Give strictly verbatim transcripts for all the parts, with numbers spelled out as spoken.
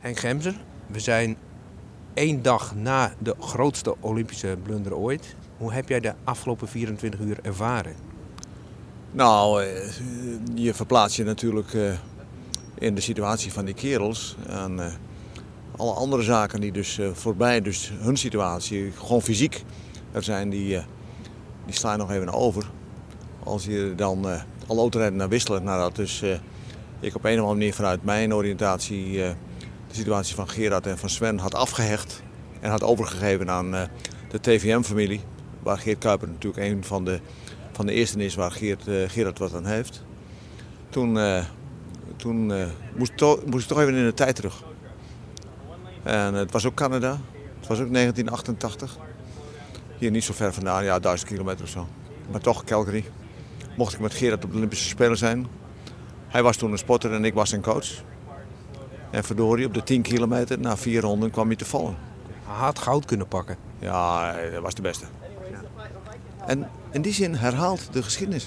Henk Gemser, we zijn één dag na de grootste Olympische blunder ooit. Hoe heb jij de afgelopen vierentwintig uur ervaren? Nou, je verplaatst je natuurlijk in de situatie van die kerels. En alle andere zaken die dus voorbij, dus hun situatie, gewoon fysiek er zijn, die, die slaan nog even over. Als je dan al autorijden naar wisselen, nadat dus ik op een of andere manier vanuit mijn oriëntatie de situatie van Gerard en van Sven had afgehecht en had overgegeven aan de T V M-familie, waar Geert Kuiper natuurlijk een van de, van de eersten is waar Geert, uh, Gerard wat aan heeft. Toen, uh, toen uh, moest, to, moest ik toch even in de tijd terug. En het was ook Canada, het was ook negentien achtentachtig. Hier niet zo ver vandaan, ja, duizend kilometer of zo. Maar toch, Calgary. Mocht ik met Gerard op de Olympische Spelen zijn. Hij was toen een spotter en ik was zijn coach. En verdorie, op de tien kilometer, na vier ronden, kwam hij te vallen. Hij had goud kunnen pakken. Ja, hij was de beste. Ja. En in die zin herhaalt de geschiedenis.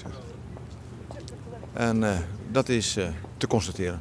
En uh, dat is uh, te constateren.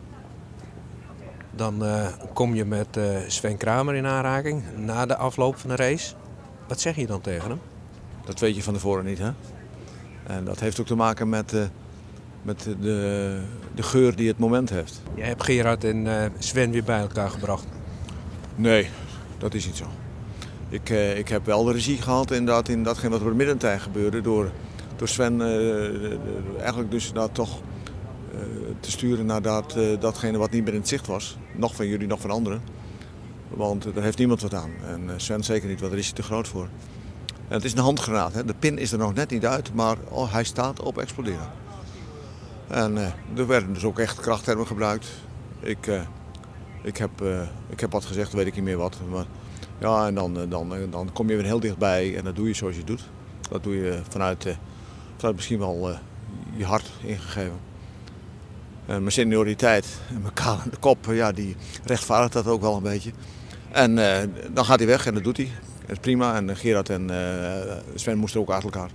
Dan uh, kom je met uh, Sven Kramer in aanraking na de afloop van de race. Wat zeg je dan tegen hem? Dat weet je van tevoren niet, hè? En dat heeft ook te maken met, uh, met de, de geur die het moment heeft. Je hebt Gerard en uh, Sven weer bij elkaar gebracht. Nee, dat is niet zo. Ik, uh, ik heb wel de regie gehad in, dat, in datgene wat er op de middentij gebeurde. Door, door Sven uh, de, de, eigenlijk dus dat toch uh, te sturen naar dat, uh, datgene wat niet meer in het zicht was. Nog van jullie, nog van anderen. Want uh, daar heeft niemand wat aan. En uh, Sven zeker niet, want daar is hij te groot voor. En het is een handgranaat. Hè. De pin is er nog net niet uit, maar oh, hij staat op exploderen. En uh, er werden dus ook echt krachttermen gebruikt. Ik, uh, ik, heb, uh, ik heb wat gezegd, weet ik niet meer wat. Maar ja, en dan, dan, dan kom je weer heel dichtbij en dat doe je zoals je het doet. Dat doe je vanuit, uh, vanuit misschien wel uh, je hart ingegeven. En mijn senioriteit en mijn kalende kop, ja, die rechtvaardigt dat ook wel een beetje. En uh, dan gaat hij weg en dat doet hij. Dat is prima. En Gerard en uh, Sven moesten ook uit elkaar.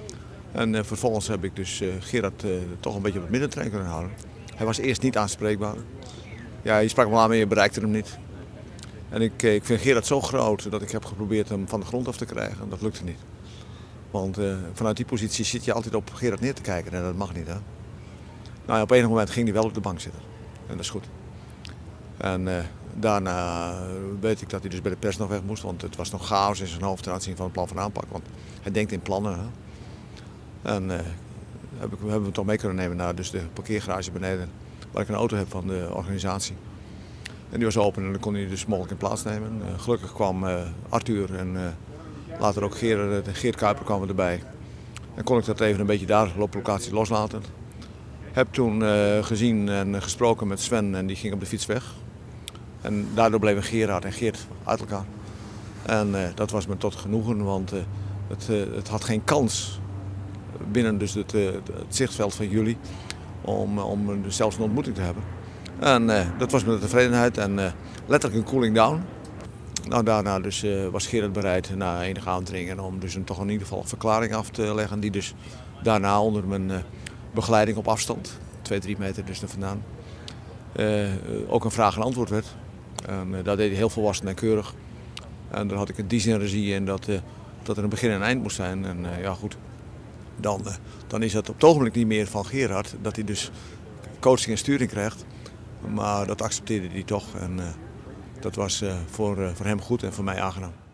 En uh, vervolgens heb ik dus uh, Gerard uh, toch een beetje op het middentrein kunnen houden. Hij was eerst niet aanspreekbaar. Ja, je sprak hem aan, maar je bereikte hem niet. En ik, ik vind Gerard zo groot dat ik heb geprobeerd hem van de grond af te krijgen. Dat lukte niet. Want uh, vanuit die positie zit je altijd op Gerard neer te kijken en dat mag niet. Hè? Nou, ja, op enig moment ging hij wel op de bank zitten. En dat is goed. En uh, daarna weet ik dat hij dus bij de pers nog weg moest. Want het was nog chaos in zijn hoofd ten aanzien van het plan van aanpak. Want hij denkt in plannen. Hè? En uh, heb ik, hebben we hem toch mee kunnen nemen naar dus de parkeergarage beneden. Waar ik een auto heb van de organisatie. En die was open en dan kon hij dus mogelijk in plaats nemen. Uh, gelukkig kwam uh, Arthur en uh, later ook Geert, uh, Geert Kuiper kwamen erbij. En kon ik dat even een beetje daar op locatie loslaten. Heb toen uh, gezien en gesproken met Sven en die ging op de fiets weg. En daardoor bleven Gerard en Geert uit elkaar. En uh, dat was me tot genoegen, want uh, het, uh, het had geen kans binnen dus het, uh, het zichtveld van jullie om, om zelfs een ontmoeting te hebben. En uh, dat was met de tevredenheid en uh, letterlijk een cooling down. Nou, daarna dus, uh, was Gerard bereid na enige aandringen om dus een, toch in ieder geval een verklaring af te leggen. Die dus daarna onder mijn uh, begeleiding op afstand, twee, drie meter dus er vandaan, uh, ook een vraag en antwoord werd. En uh, dat deed hij heel volwassen en keurig. En daar had ik in die zin regie in dat, uh, dat er een begin en een eind moest zijn. En uh, ja goed, dan, uh, dan is het op het ogenblik niet meer van Gerard dat hij dus coaching en sturing krijgt. Maar dat accepteerde hij toch en uh, dat was uh, voor, uh, voor hem goed en voor mij aangenaam.